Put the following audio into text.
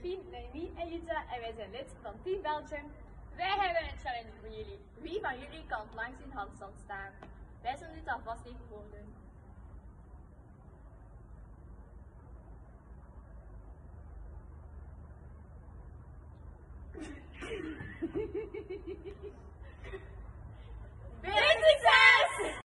Delphine, Naomi en Jutta en wij zijn lid van Team Belgium. Wij hebben een challenge voor jullie. Wie van jullie kan het langs in handstand staan? Wij zullen dit alvast even voordoen.